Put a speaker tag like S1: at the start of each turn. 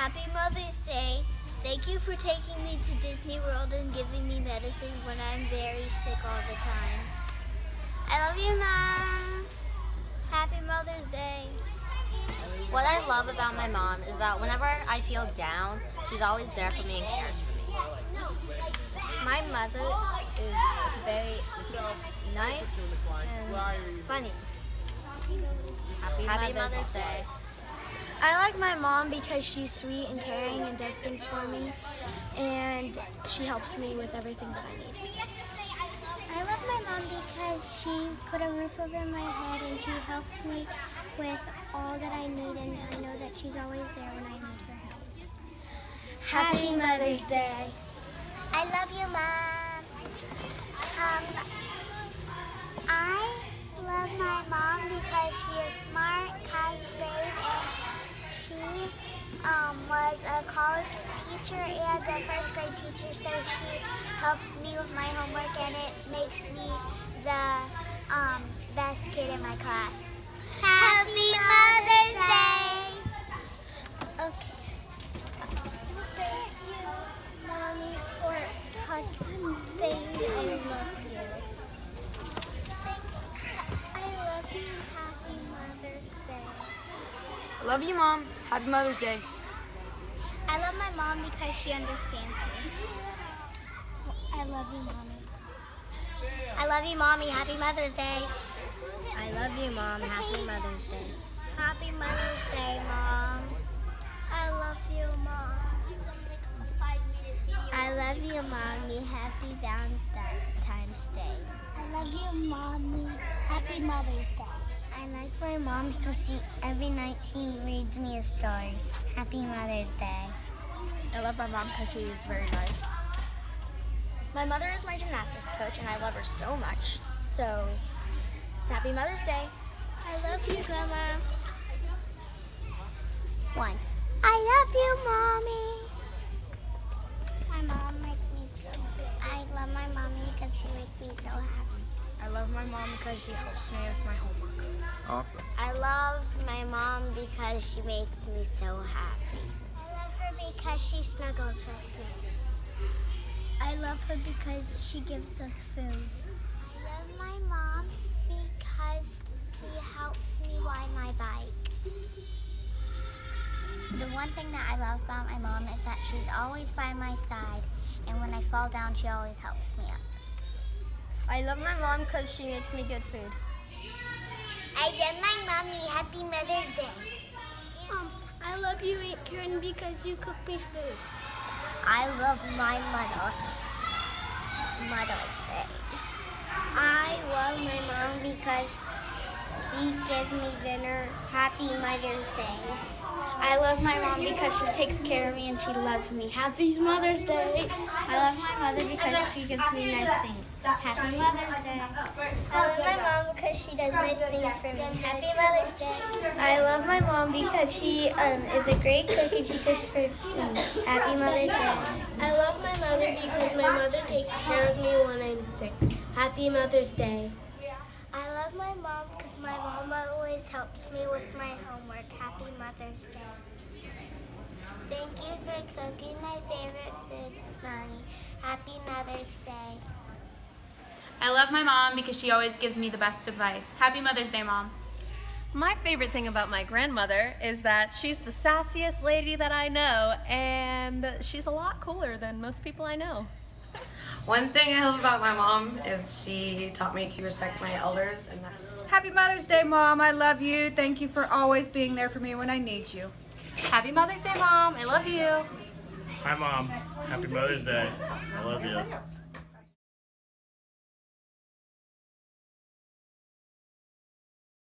S1: Happy Mother's Day. Thank you for taking me to Disney World and giving me medicine when I'm very sick all the time. I love you, Mom. Happy Mother's Day.
S2: What I love about my mom is that whenever I feel down, she's always there for me and cares for me.
S1: My mother is very nice and funny.
S2: Happy Mother's Day.
S3: I like my mom because she's sweet and caring and does things for me, and she helps me with everything that I need.
S4: I love my mom because she put a roof over my head and she helps me with all that I need, and I know that she's always there when I need her help.
S3: Happy Mother's Day.
S4: I love you, Mom. I love my mom because she is smart, kind, brave, and she was a college teacher and a first grade teacher, so she helps me with my homework, and it makes me the best kid in my class. Happy Mother's Day!
S3: Okay. Thank you, Mommy, for saying I love you.
S4: I love you. Happy Mother's Day.
S5: I love you, Mom. Happy Mother's Day.
S4: I love my mom because she understands me. I love you, Mommy.
S1: I love you, Mommy. Happy Mother's Day.
S2: I love you, Mom. Happy Mother's Day.
S1: Happy Mother's Day, Mom.
S4: I love you, Mom.
S1: I love you, Mommy. Happy Valentine's Day.
S4: I love you, Mommy. Happy Mother's Day.
S1: I like my mom because every night she reads me a story. Happy Mother's Day.
S3: I love my mom because she is very nice. My mother is my gymnastics coach, and I love her so much. So, happy Mother's Day.
S1: I love you, Grandma.
S4: 1. I love you, Mommy. My mom makes me so I love my mommy because she makes me so happy.
S3: I love my mom because she helps me with my homework.
S6: Awesome.
S1: I love my mom because she makes me so happy.
S4: I love her because she snuggles with me.
S1: I love her because she gives us food.
S4: I love my mom because she helps me ride my bike. The one thing that I love about my mom is that she's always by my side, and when I fall down, she always helps me up.
S2: I love my mom because she makes me good food.
S4: I love my mommy. Happy Mother's Day.
S3: I love you, Aunt Karen, because you cook me food.
S1: I love my mother. Mother's Day. I love my mom because she gives me dinner. Happy Mother's Day.
S3: I love my mom because she takes care of me and she loves me. Happy Mother's Day.
S1: I love my mother because she gives me nice things. Happy Mother's Day.
S4: I love my mom because she does nice things for me. Happy Mother's Day.
S1: I love my mom because she is a great cook and she cooks for me. Happy Mother's Day.
S3: I love my mother because my mother takes care of me when I'm sick. Happy Mother's Day.
S4: I love my mom because my mom always helps me with my homework. Happy Mother's Day.
S1: Thank you for cooking my favorite food, Mommy. Happy Mother's Day.
S5: I love my mom because she always gives me the best advice. Happy Mother's Day, Mom.
S7: My favorite thing about my grandmother is that she's the sassiest lady that I know, and she's a lot cooler than most people I know.
S8: One thing I love about my mom is she taught me to respect my elders. And
S9: Happy Mother's Day, Mom. I love you. Thank you for always being there for me when I need you.
S7: Happy Mother's Day, Mom. I love you.
S10: Hi, Mom. Happy Mother's Day. I love you.